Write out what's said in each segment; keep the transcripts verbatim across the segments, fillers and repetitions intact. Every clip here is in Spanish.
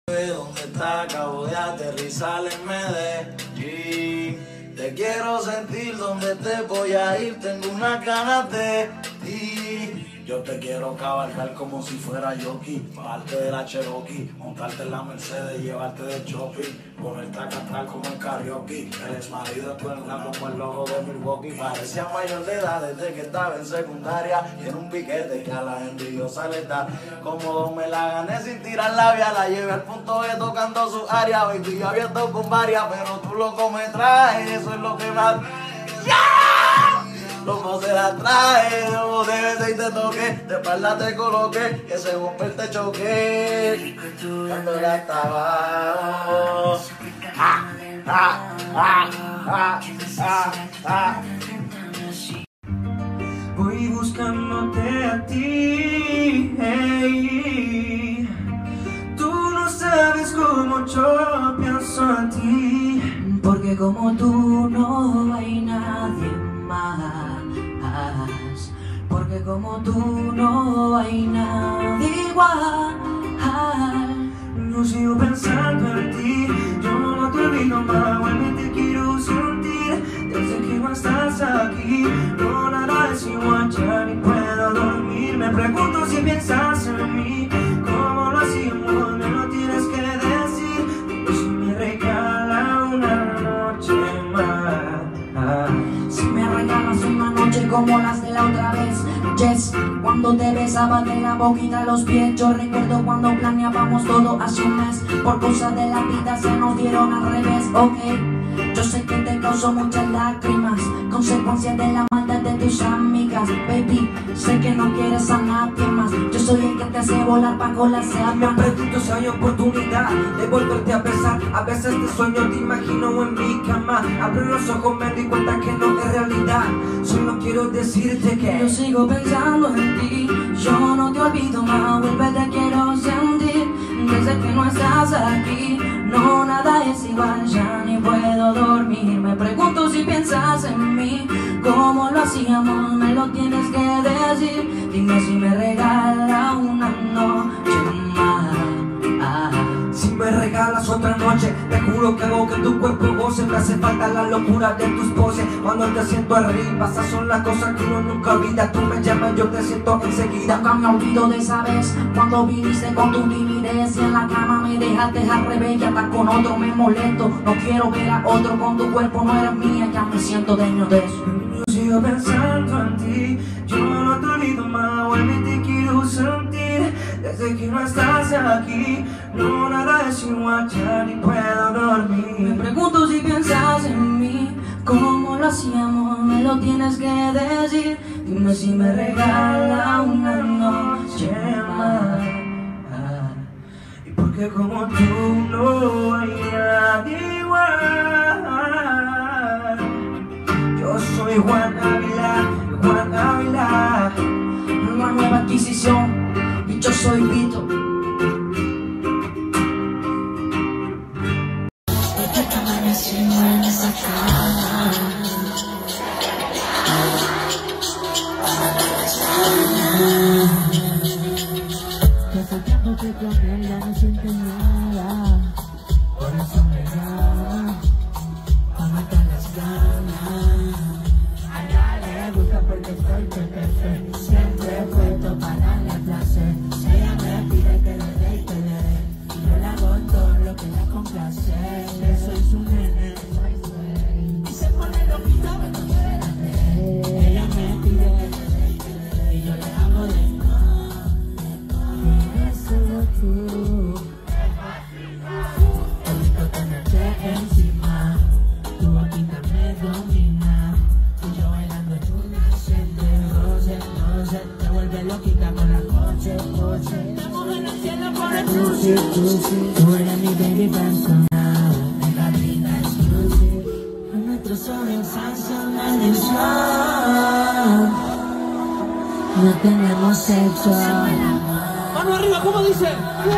¿Dónde está? Acabo de aterrizar en Medellín. Te quiero sentir, donde te voy a ir, tengo unas ganas de ti. Yo te quiero cabalgar como si fuera jockey, parte de la Cherokee, montarte en la Mercedes, llevarte de shopping, ponerte a cantar como el karaoke. Eres marido de tu hermana como el logo de Milwaukee. Parecía mayor de edad desde que estaba en secundaria. Tiene un piquete que a la envidiosa le da. Como me la gané sin tirar labia, la llevé al punto de tocando su área. Baby, yo había estado con varias, pero tú loco me traes, eso es lo que más... ¡Yeah! Loco se la trae, loco de veces y te toque, de espalda te coloque, que se rompe te choque. Cuando ya estaba. Ah, ah, ah, ah, ah, ah. Voy buscándote a ti, hey. Tú no sabes cómo yo pienso en ti, porque como tú no hay nadie más. Porque como tú no hay nadie igual. No sigo pensando en ti, yo no te olvido más, vuelve te quiero sentir. Desde que no estás aquí, no nada es igual, ya ni puedo dormir. Me pregunto si piensas en mí, cómo lo hacíamos, me lo tienes que decir. Dime si me regala una noche más. Si me regalas una noche como las de la otra vez, yes. Cuando te besaba de la boquita a los pies, yo recuerdo cuando planeábamos todo hace un mes. Por cosas de la vida se nos dieron al revés, ok. Yo sé que te causó muchas lágrimas, consecuencias de la maldad de tus amigas. Baby, sé que no quieres a nadie más, yo soy el que te hace volar bajo las sábanas. Me pregunto si hay oportunidad de volverte a besar. A veces te sueño, te imagino en mi cama. Abro los ojos, me doy cuenta que no es realidad. Solo quiero decirte que yo sigo pensando en ti, yo no te olvido más, vuelve te quiero sentir. Desde que no estás aquí, no nada es igual, ya ni puedo dormir. Me pregunto si piensas en mí, cómo lo hacíamos, me lo tienes que decir. Dime si me regala una noche más. Si me regalas otra noche, te juro que hago que tu cuerpo goce. Me hace falta la locura de tus poses. Cuando te siento arriba, esas son las cosas que uno nunca olvida. Tú me llamas, yo te siento enseguida. Nunca me olvido de esa vez, cuando viniste con tu timidez y en la cama me dejaste al revés. Ya estás con otro, me molesto, no quiero ver a otro con tu cuerpo, no eres mía, ya me siento dueño de eso. Yo sigo pensando en ti, yo no te olvido más, vuelve te quiero sentir. Desde que no estás aquí, no nada es igual, ya ni puedo dormir. Me pregunto si piensas en mí, cómo lo hacíamos, me lo tienes que decir. Dime si me regala una noche más. Y porque como tú no hay nadie igual. Yo soy Juan Ávila, Juan Ávila. Una nueva adquisición, y yo soy Vito. Desayándote con él ya no siente nada, por eso me llama, pa' matar las ganas. A ella le gusta porque estoy perfecto, siempre puesto para darle placer. Ella me pide que le dé y que le dé, y yo le hago todo lo que la complace. Yo soy su nene, y se pone loquita cuando quiere. Ella me pide que le dé y que le dé, y yo le hago de tú. Bonito tenerte encima, tu boquita me domina, y yo bailando en una siente roce, roce, te vuelve loquita con la coche, coche. Estamos en el cielo por el cruce, cruce. Tú eres mi baby personal, en la vida exclusive. En nuestro sol sensacionalización, no tenemos sexo. Mano arriba, ¿cómo dice?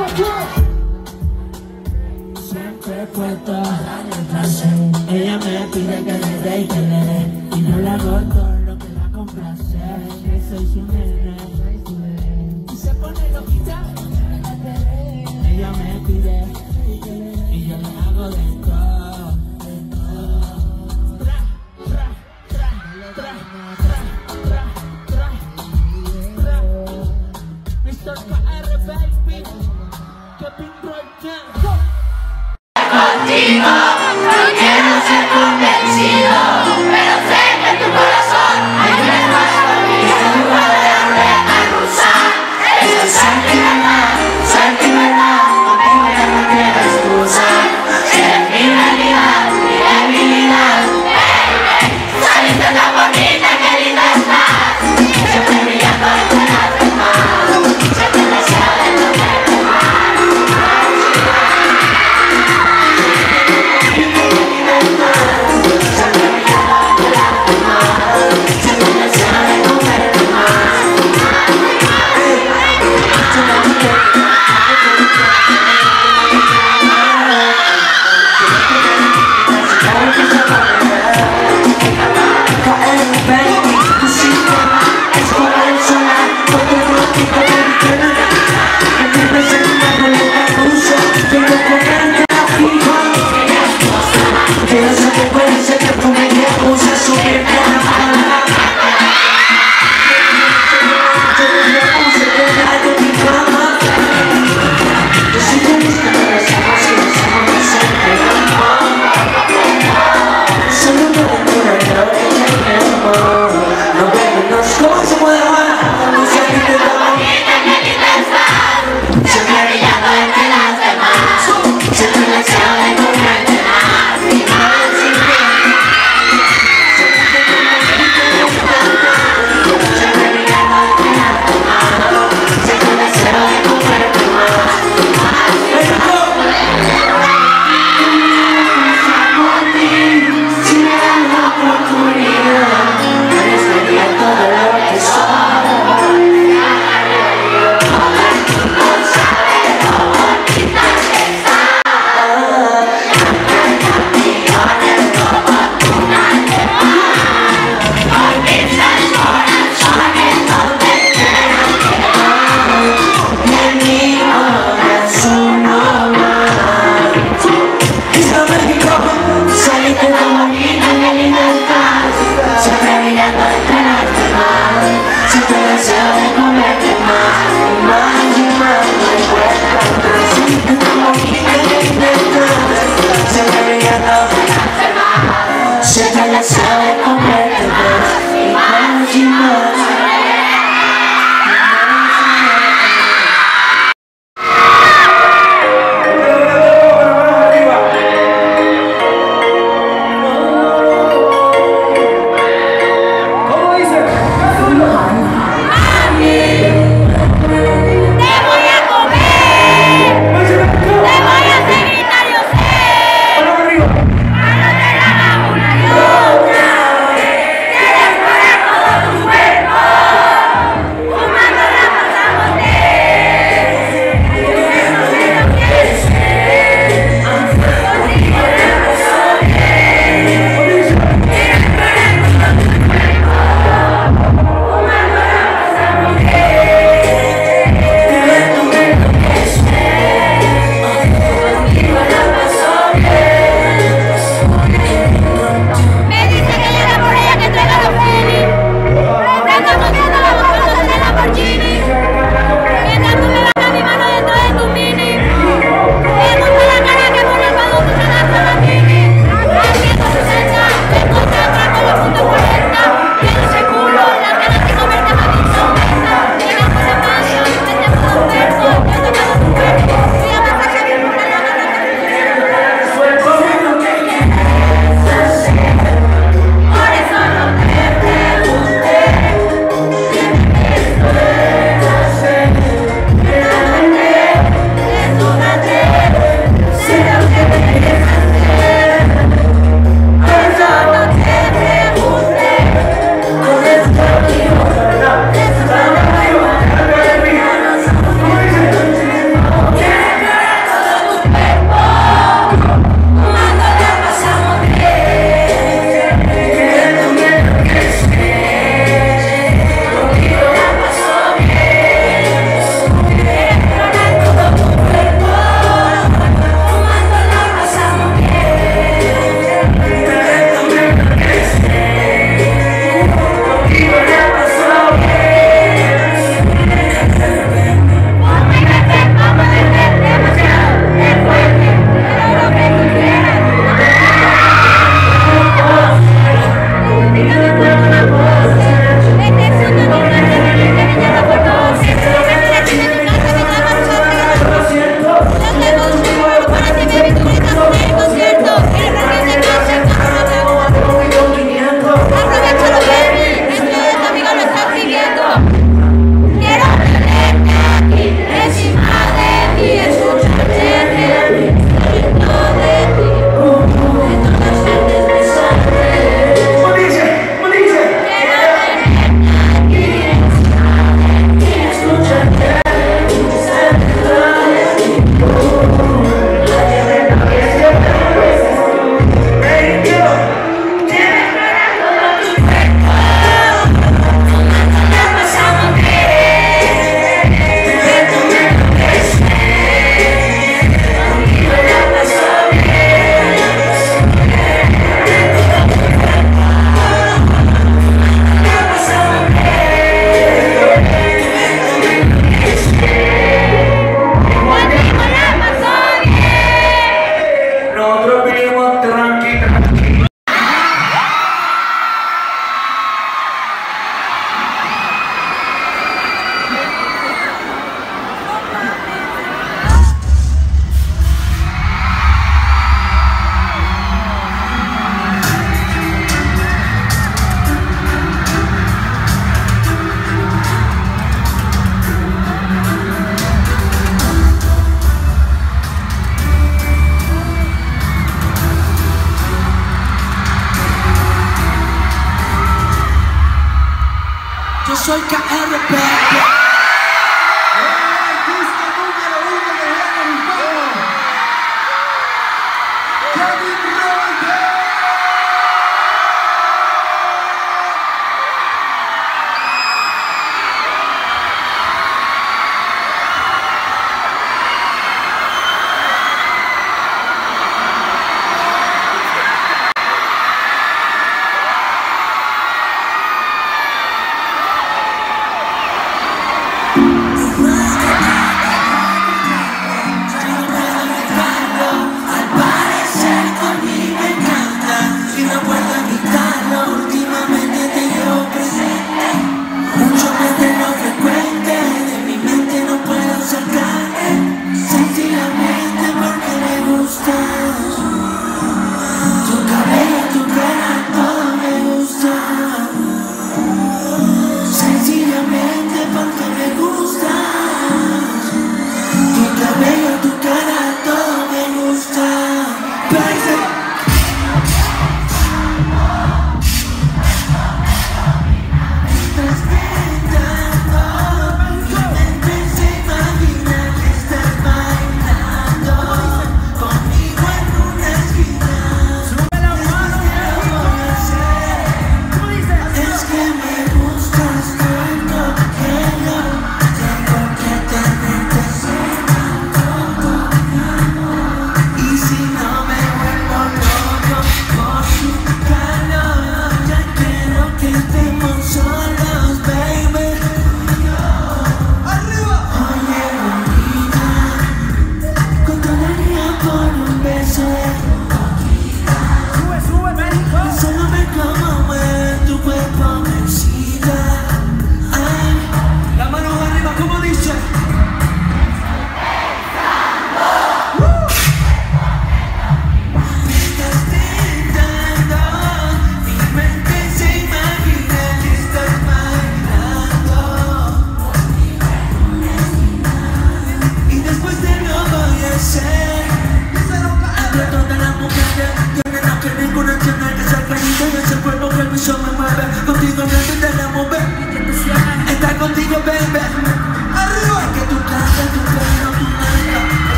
Siempre puesto a darle placer. Ella me pide que le dé y que le dé, y no le hago todo lo que la complace. Yo soy su nene, y se pone loquita. Ella me pide Contigo, no quiero ser convencido, pero sé que en tu corazón hay un espacio para mí. Es un juego de ruleta rusa. Esto es suerte y verdad, suerte y verdad. Contigo ya no quiero excusa. Eres mi realidad, mi debilidad. Baby, saliste tan bonita, qué linda estás. Siempre brillando entre las demás. Siempre el deseo de tenerte más. soy K R P.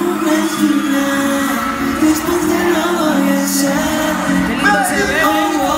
Después de lo voy a hacer. Qué lindo se ve.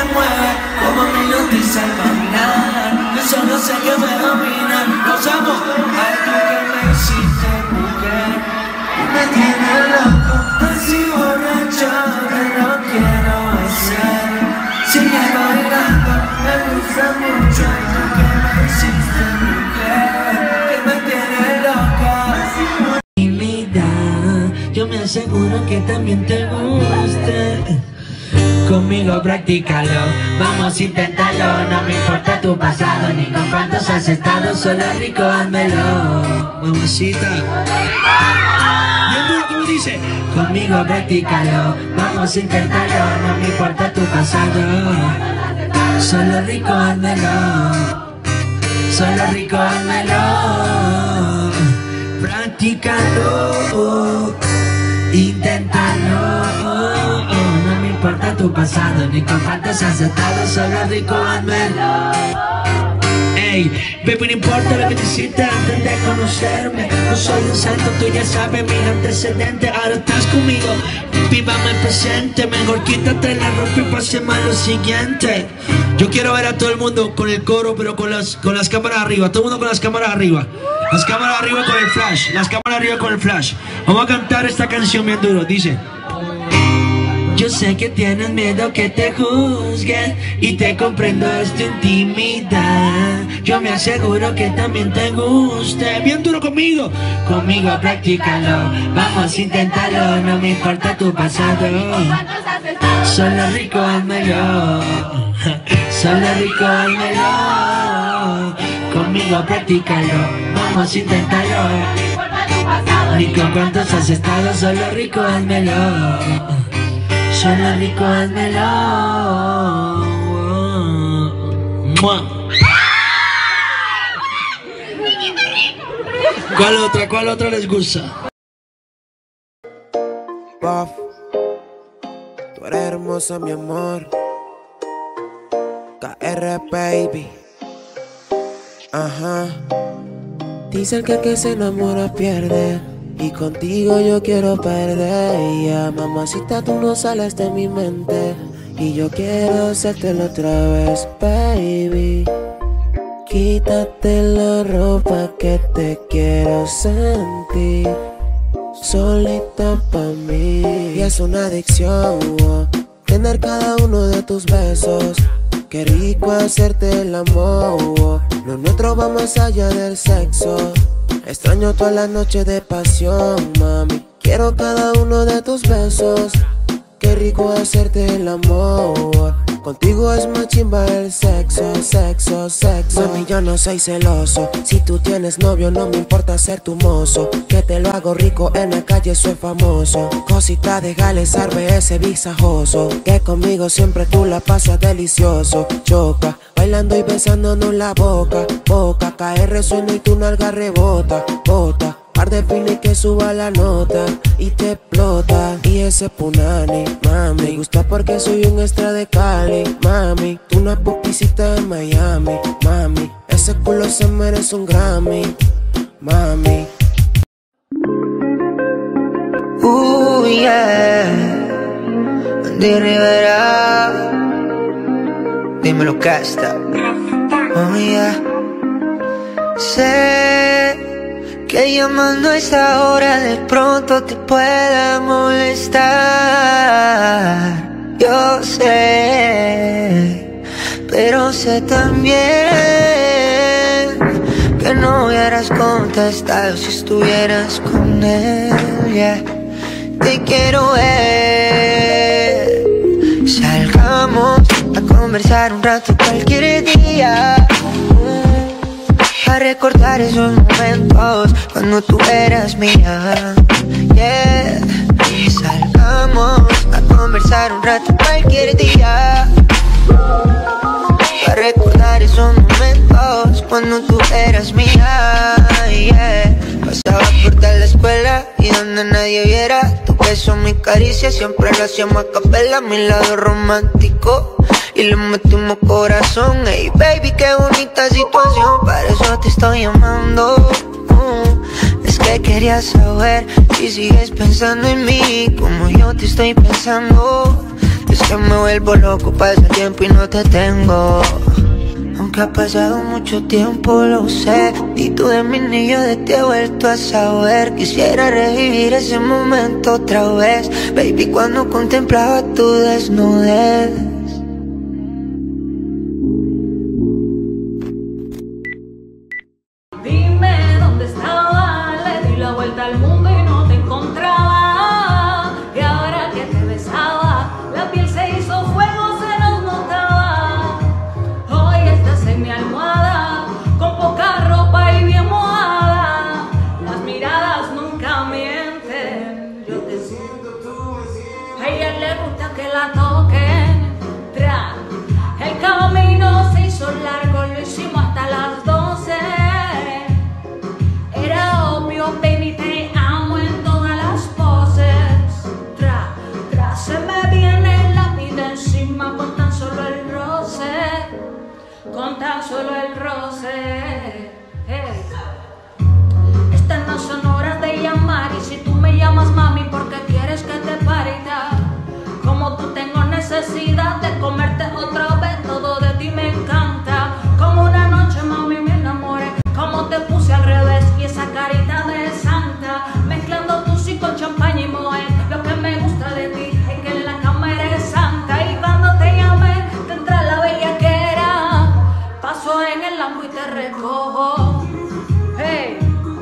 mueve, como me hipnotiza el caminar. Yo solo sé que me domina. Los amo, ay tú que me hiciste mujer. Me tiene loco, así borracho, que no quiero ser. Sigue bailando, me gusta mucho, ay tú que me hiciste mujer. Que me tiene loca. Mi vida, yo me aseguro que también te guste. Conmigo practícalo, vamos a intentarlo. No me importa tu pasado, ni con cuántos has estado. Solo rico, házmelo, mamacita. ¿Y cómo dice? Conmigo practícalo, vamos a intentarlo. No me importa tu pasado, solo rico, házmelo. Solo rico, házmelo. Practícalo, inténtalo. No me importa tu pasado, ni con cuántos has estado. Solo rico, házmelo. Ey, baby, no importa lo que te hiciste antes de conocerme. No soy un santo, tú ya sabes mis antecedentes. Ahora estás conmigo, vivamos el presente. Mejor quítate la ropa y pasemos a lo siguiente. Yo quiero ver a todo el mundo con el coro, pero con las, con las cámaras arriba. Todo el mundo con las cámaras arriba. Las cámaras arriba con el flash. Las cámaras arriba con el flash. Vamos a cantar esta canción bien duro, dice: yo sé que tienes miedo que te juzguen y te comprendo, es tu intimidad. Yo me aseguro que también te guste. Bien duro conmigo. Conmigo practícalo, vamos a intentarlo. No me importa tu pasado, solo rico, házmelo. Solo rico, házmelo. Conmigo practícalo, vamos a intentarlo. Ni con cuántos has estado, solo rico, házmelo. Solo rico, házmelo. ¿Cuál otra? ¿Cuál otra les gusta? Puff, tú eres hermosa, mi amor. K R baby. Ajá. Dicen que el que se enamora pierde, y contigo yo quiero perder. Ya, mamacita, tú no sales de mi mente, y yo quiero hacértelo otra vez, baby. Quítate la ropa que te quiero sentir, solita pa' mí. Y es una adicción, oh, tener cada uno de tus besos. Qué rico hacerte el amor, oh. Lo nuestro va más allá del sexo. Extraño toda la noche de pasión, mami. Quiero cada uno de tus besos. Qué rico hacerte el amor. Contigo es más chimba el sexo, sexo, sexo. Mami, yo no soy celoso. Si tú tienes novio, no me importa ser tu mozo. Que te lo hago rico en la calle, soy famoso. Cosita de Gales, arbe ese visajoso. Que conmigo siempre tú la pasas delicioso. Choca, bailando y besándonos la boca. Boca, K R suena y tu nalga rebota. Bota, par de pines que suba la nota y te explota. Y ese punani, mami, me gusta porque soy un extra de Cali, mami. Tú una pupicita de Miami, mami. Ese culo se merece un Grammy, mami. Uh, yeah. Andy Rivera, dímelo, Casta. Oh, yeah. Sé que llamando a esta hora de pronto te pueda molestar. Yo sé, pero sé también que no hubieras contestado si estuvieras con él, yeah. Te quiero ver, salgamos a conversar un rato cualquier día, a recordar esos momentos cuando tú eras mía, yeah. Salgamos a conversar un rato cualquier día, a recordar esos momentos cuando tú eras mía, yeah. Pasaba por toda la escuela y donde nadie viera tu beso, mi caricia, siempre lo hacíamos a capela, mi lado romántico. Y le metimos corazón, ey baby, qué bonita situación, para eso te estoy llamando. uh, Es que quería saber si sigues pensando en mí como yo te estoy pensando. Es que me vuelvo loco, pasa tiempo y no te tengo. Aunque ha pasado mucho tiempo, lo sé. Y tú de mí ni yo de ti he vuelto a saber. Quisiera revivir ese momento otra vez, baby, cuando contemplaba tu desnudez. Dime dónde estaba, le di la vuelta al mundo y no te encontraba. Y ahora que te besaba, la piel se hizo fuego, se nos notaba. Hoy estás en mi almohada, con poca ropa y bien mojada. Las miradas nunca mienten, yo te siento, tú me sientes. A ella le gusta que la toquen, tra. El camino se hizo largo, lo hicimos hasta las doce. Era obvio, baby, te amo en todas las poses. Tra, tra, se me viene la vida encima con tan solo el roce. Con tan solo el roce. Hey. Estas no son horas de llamar. Y si tú me llamas mami porque quieres que te pare y tal. Como tú tengo necesidad de comerte otra vez. Todo de ti me encanta. Como una noche mami me enamoré. Como te puse al revés y esa carita de santa. Mezclando tu sí con champaña y moe. Lo que me gusta de ti es que en la cama eres santa. Y cuando te llamé te entra la bellaquera. Paso en el Lambo y te recojo. Hey.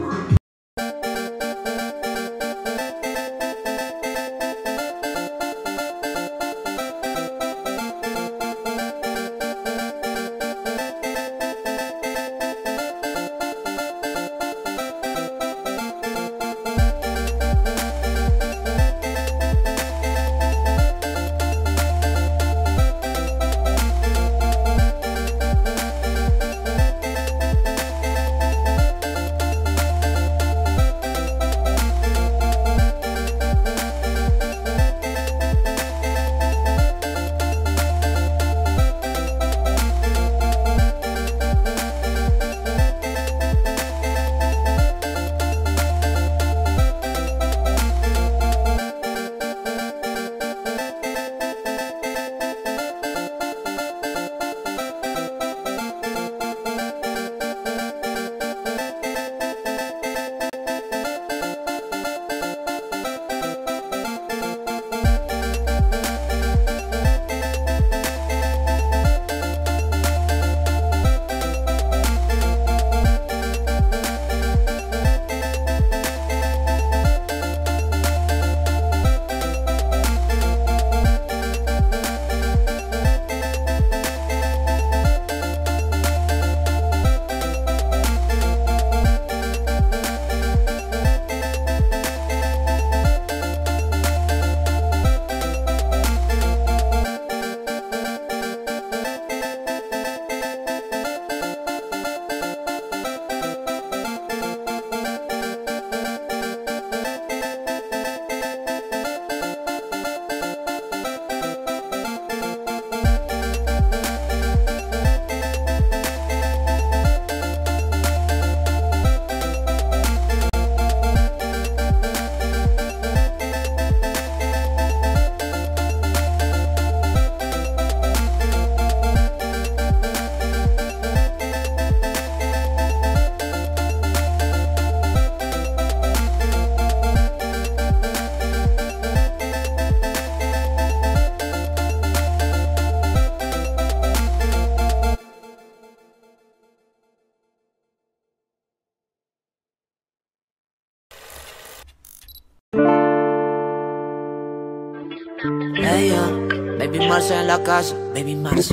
Ella, baby Marce en la casa, baby Marce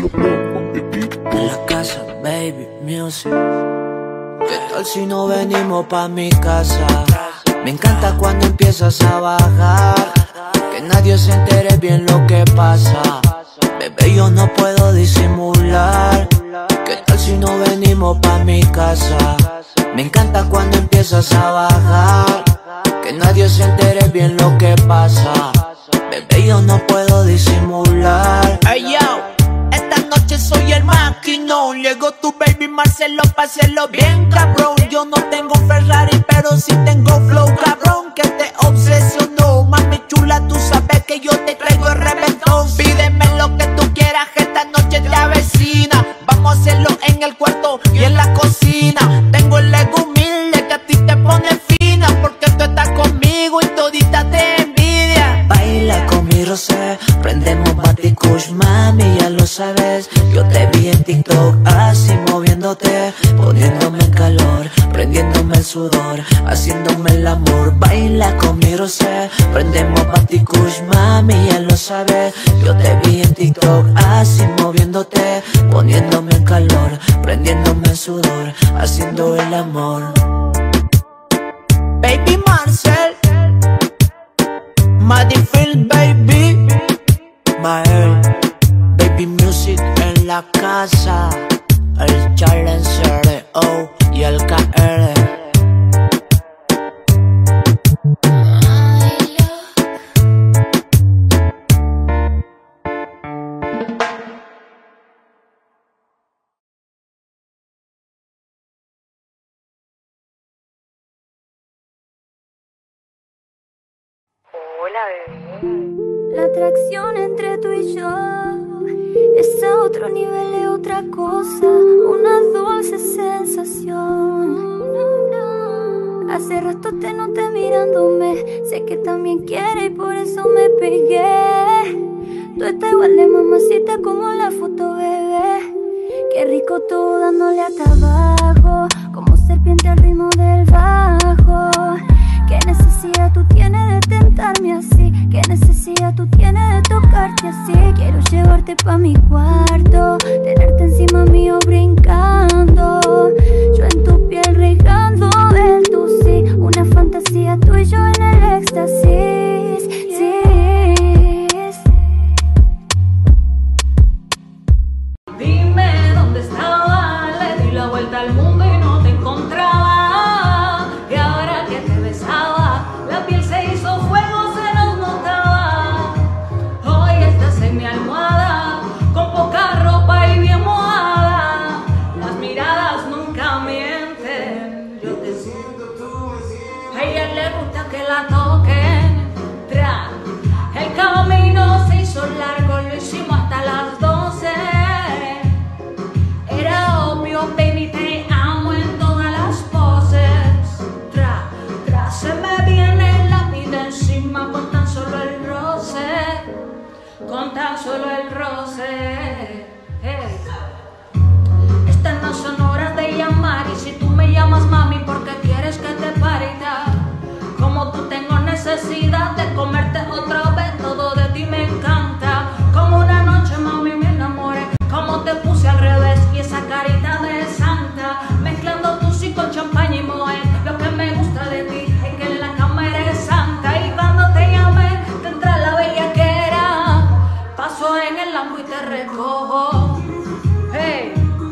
en la casa, baby music. ¿Qué tal si no venimos pa' mi casa? Me encanta cuando empiezas a bajar, que nadie se entere bien lo que pasa. Bebé, yo no puedo disimular. ¿Qué tal si no venimos pa' mi casa? Me encanta cuando empiezas a bajar, que nadie se entere bien lo que pasa. Bebé, yo no puedo disimular. Hey yo, esta noche soy el maquinón. Llegó tu baby Marcelo pa' hacerlo bien cabrón. Yo no tengo Ferrari pero sí tengo flow cabrón, que te obsesionó. Mami chula sola, tú sabes que yo te traigo el reventón. Pídeme lo que tú quieras, que esta noche te avecina. Vamos a hacerlo en el cuarto y en la cocina. Tengo el ego humilde que a ti te pone fina, porque tú estás conmigo y todita te envidia. Baila con mi rosé, prendemos Batikush, mami, ya lo sabes. Yo te vi en TikTok, así moviéndote, poniéndome en calor, prendiéndome el sudor, haciéndome el amor. Baila con mi rosé, prendemos Batikush, mami, ya lo sabes. Yo te vi en TikTok, así moviéndote, poniéndome en calor, prendiéndome el sudor, haciendo el amor. Baby Marcel, Madifield, baby Mael, Baby Music en la casa, el Challenger O y el K R. Hola, bebé. La atracción entre tú y yo es a otro nivel, es otra cosa, una dulce sensación. Hace rato te noté mirándome, sé que también quiere y por eso me pegué. Tú estás igual de mamacita como la foto, bebé. Qué rico tú dándole hasta abajo, como serpiente al ritmo del bajo. Qué necesidad tú tienes de tentarme así, qué necesidad tú tienes de tocarte así. Quiero llevarte pa' mi cuarto, tenerte encima mío brincando, yo en tu piel regando el tu sí, una fantasía tú y yo en el éxtasis, sí. Dime dónde estaba, le di la vuelta al mundo y no te encontraba. Y ahora que te besaba, la piel se hizo fuego, se nos notaba. Hoy estás en mi almohada, con poca ropa y bien mojada. Las miradas nunca mienten, yo te siento, tú me sientes. A ella le gusta que la toquen, tra. El camino se hizo largo, lo hicimos hasta las doce. Era obvio, baby, te amo en todas las poses. Tra, tra, se me viene la vida encima con tan solo el roce, con tan solo el roce. Hey. Estas no son horas de llamar, y si tú me llamas mami porque quieres que te pare y tal. Como tú tengo necesidad de comerte otra vez, todo de ti me encanta. Como una noche mami me enamoré, como te puse al revés y esa carita de santa, mezclando tu sí con champaña y moe. Lo que me gusta de ti es que en la cama eres santa, y cuando te llamé te entra la bellaquera. Paso en el Lambo y te recojo. Hey.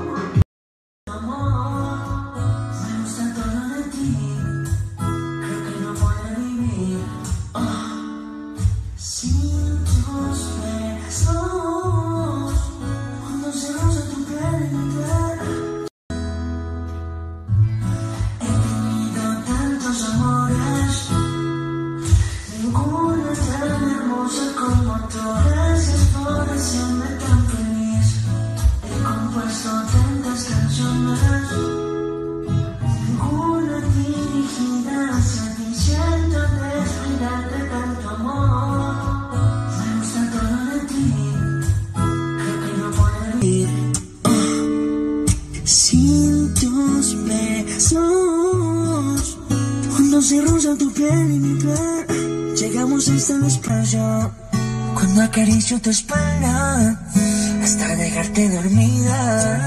Sin tus besos, cuando se roza tu piel y mi piel, llegamos hasta el espacio. Cuando acaricio tu espalda, hasta dejarte dormida.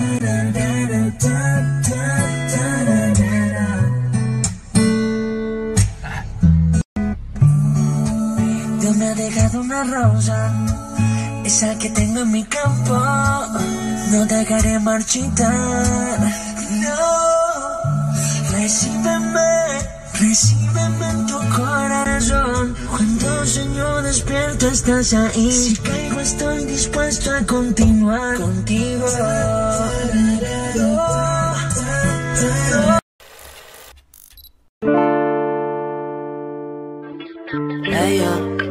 Dios me ha dejado una rosa, esa que tengo en mi campo. No dejaré marchitar, no. Recíbeme, recíbeme en tu corazón. Cuando sueño despierto estás ahí. Si caigo estoy dispuesto a continuar contigo. Ella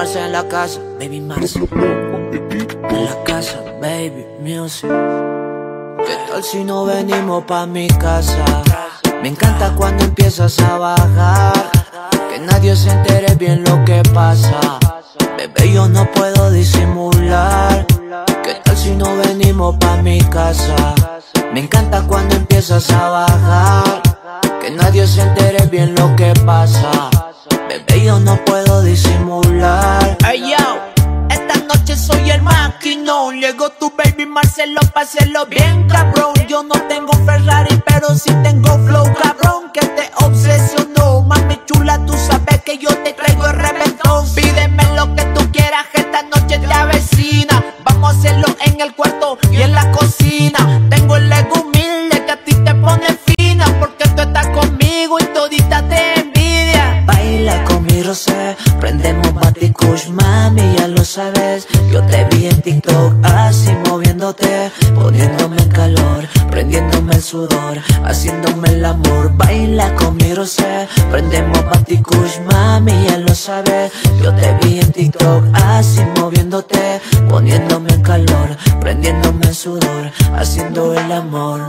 Marce en la casa, baby Marce. En la casa, baby music. ¿Qué tal si no venimos pa' mi casa? Me encanta cuando empiezas a bajar, que nadie se entere bien lo que pasa. Bebé, yo no puedo disimular. ¿Qué tal si no venimos pa' mi casa? Me encanta cuando empiezas a bajar, que nadie se entere bien lo que pasa. Bebé, yo no puedo disimular. Hey yo, esta noche soy el maquinón. Llegó tu baby Marcelo, páselo bien cabrón. Yo no tengo Ferrari, pero sí tengo flow cabrón, que te obsesionó. Mami chula, tú sabes que yo te traigo el reventón. Pídeme lo que tú quieras, que esta noche te avecina. Vamos a hacerlo en el cuarto y en la cocina. Tengo el ego humilde que a ti te pone fina, porque tú estás conmigo y todita te envidia. Baila con mi rosé, prendemos Baticush, mami, ya lo sabes. Yo te vi en TikTok, así moviéndote, poniéndome en calor, prendiéndome el sudor, haciéndome el amor. Baila con mi rosé, prendemos Baticush, mami, ya lo sabes. Yo te vi en TikTok, así moviéndote, poniéndome en calor, prendiéndome el sudor, haciendo el amor.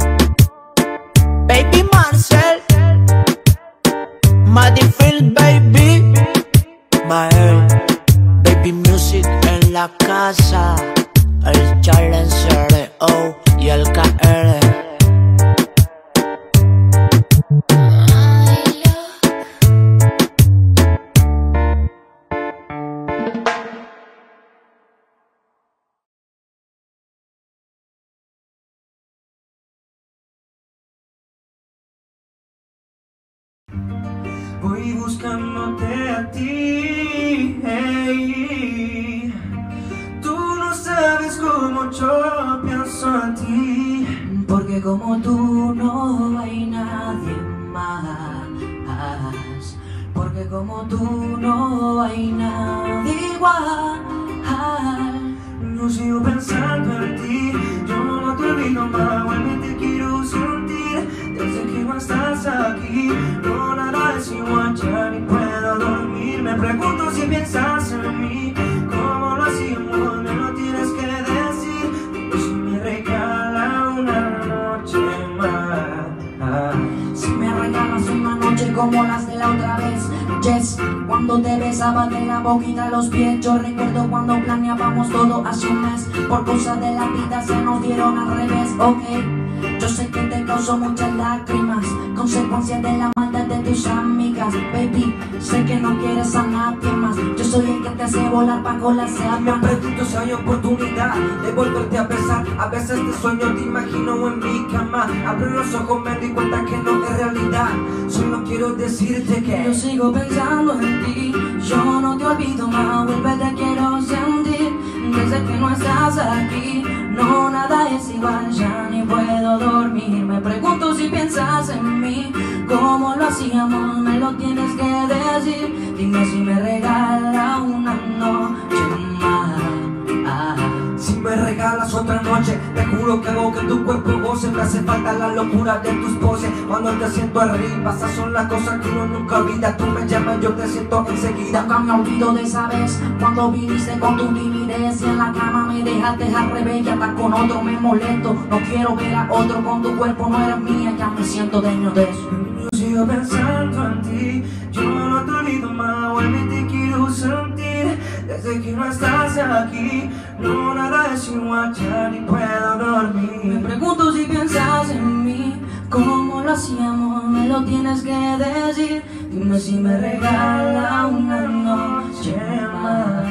Baby Marcel, Madifil, baby Mael, baby music en la casa. El Challenger, oh, y el K R. Voy buscándote a ti, hey. Tú no sabes cómo yo pienso en ti, porque como tú no hay nadie más, porque como tú no hay nadie igual. No sigo pensando en ti, yo no te olvido más, vuelve te quiero sentir. Desde que no estás aquí, no nada es igual, ya ni puedo dormir. Me pregunto si piensas en mí, cómo lo hacíamos, me lo tienes que decir. Dime si me regala una noche más. Si me regalas una noche como las de la otra vez, yes, cuando te besaba de la boquita a los pies. Yo recuerdo cuando planeábamos todo hace un mes, por cosas de la vida se nos dieron al revés, ok. Yo sé que te causó muchas lágrimas, consecuencias de la maldad de tus amigas. Baby, sé que no quieres a nadie más, yo soy el que te hace volar bajo las sábanas. Me pregunto si hay oportunidad de volverte a besar. A veces te sueño, te imagino en mi cama. Abro los ojos, me doy cuenta que no es realidad. Solo quiero decirte que yo sigo pensando en ti, yo no te olvido más, vuelve te quiero sentir. Desde que no estás aquí, no nada es igual, ya ni puedo dormir. Me pregunto si piensas en mí, cómo lo hacíamos, me lo tienes que decir. Dime si me regala una noche más. Si me regalas otra noche, te juro que hago que tu cuerpo goce. Me hace falta la locura de tus poses, cuando te siento arriba. Esas son las cosas que uno nunca olvida. Tú me llamas, yo te siento enseguida. Nunca me olvido de esa vez, cuando viniste con tu timidez y en la cama me dejaste al revés. Ya estás con otro, me molesto, no quiero ver a otro con tu cuerpo, no eres mía, ya me siento daño de eso. Yo sigo pensando en ti, yo no te olvido más, vuelve te quiero sentir. Desde que no estás aquí, no nada es igual, ya ni puedo dormir. Me pregunto si piensas en mí, cómo lo hacíamos, me lo tienes que decir. Dime si me regala una noche más.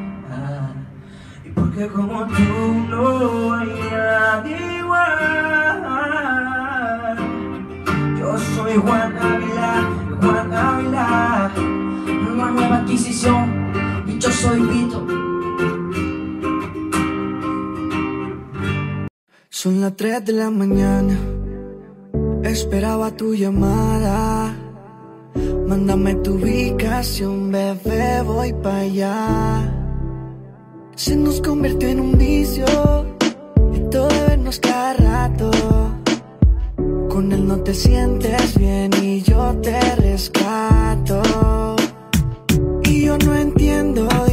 Y porque como tú no hay nadie igual. Yo soy Juan Ávila, Juan Ávila. Una nueva adquisición, y yo soy Vito. Son las tres de la mañana, esperaba tu llamada. Mándame tu ubicación, bebé, voy pa' allá. Se nos convirtió en un vicio, esto de vernos cada rato. Con él no te sientes bien y yo te rescato. Y yo no entiendo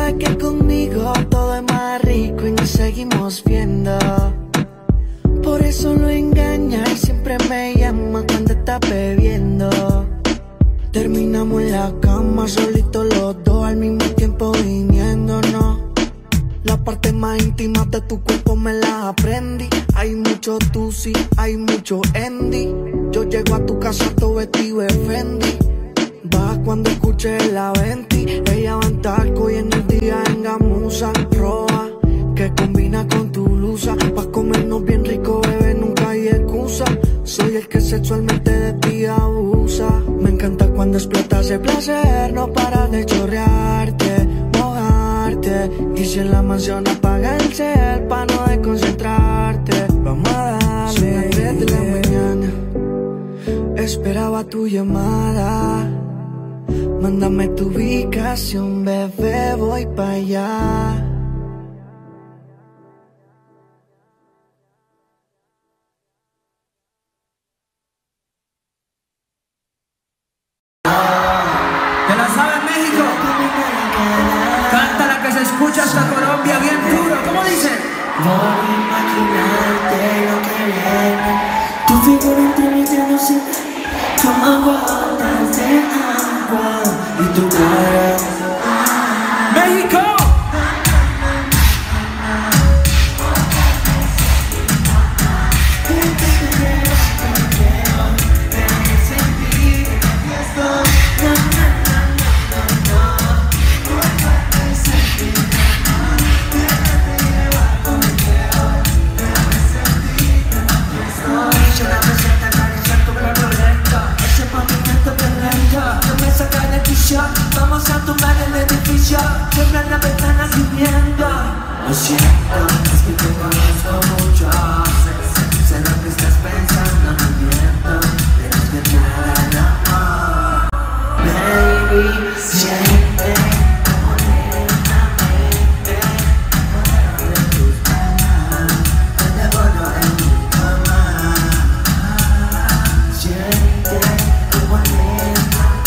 sabe que conmigo todo es más rico y nos seguimos viendo. Por eso lo engaña y siempre me llama cuando está bebiendo. Terminamos en la cama solitos los dos al mismo tiempo viniéndonos. La parte más íntima de tu cuerpo me la aprendí. Hay mucho tusi, hay mucho Andy. Yo llego a tu casa todo vestido de Fendi. Vas cuando escuches la venti. Ella va en talco y en el día en gamuza roja que combina con tu blusa. Pa' comernos bien rico, bebé, nunca hay excusa. Soy el que sexualmente de ti abusa. Me encanta cuando explotas el placer, no para de chorrearte, mojarte. Y si en la mansión apaga el cel pa' no desconcentrarte. Vamos a darle. Son las tres de la mañana, esperaba tu llamada. Mándame tu ubicación, bebé, voy pa' allá. ¿Te la sabes, México? Canta la que se escucha hasta Colombia bien puro. ¿Cómo dice? Voy a imaginarte lo que viene. Tu figura entre mis dedos como gotas de agua y tu cara. ¡México! Vamos a tomar el edificio, siempre en la ventana gimiendo. Lo siento, es que te conozco mucho. Sé lo que estás pensando, no miento. Tienes que entrar al amor. Baby, siente como lentamente poder de tus manos. Te devoro en mi cama. Siente como lentamente.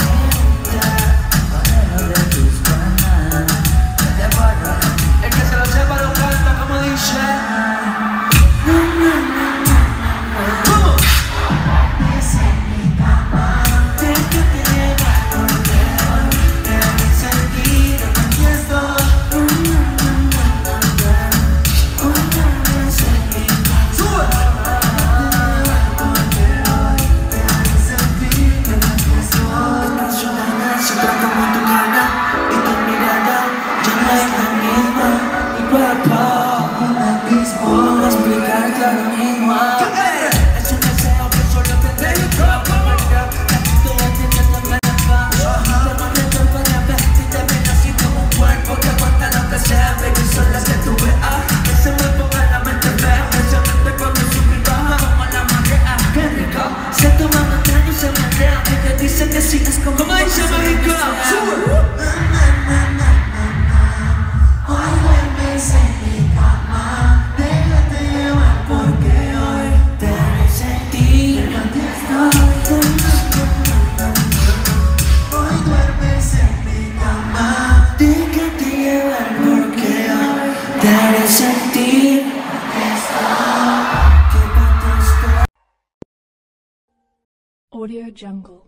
Audio Jungle.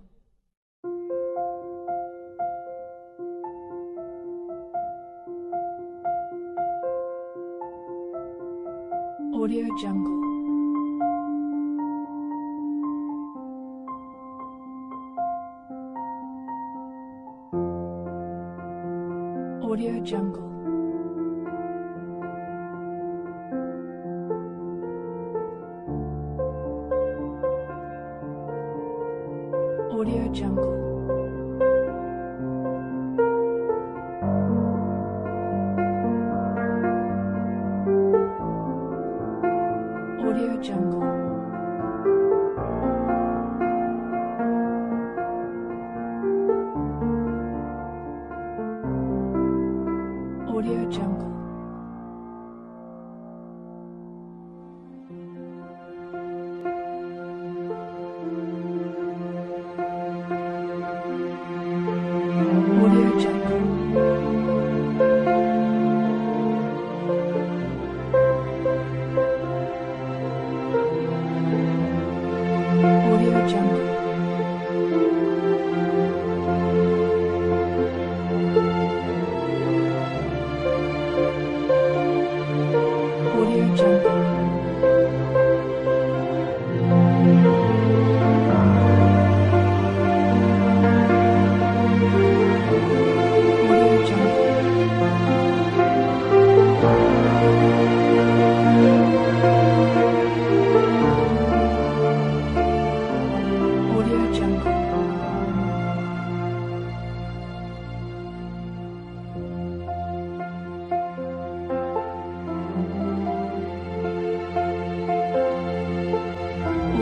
Audio Jungle. Audio Jungle. Audio Jungle. Audio Jungle. Audio Jungle. Audio Jungle.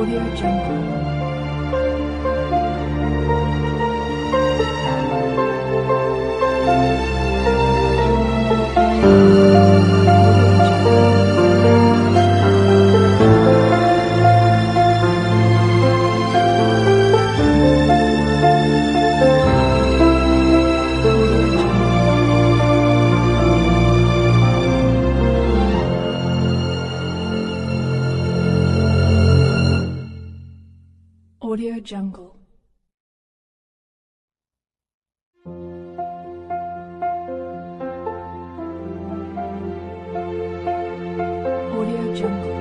Audio Jungle. Audio Jungle. Audio Jungle.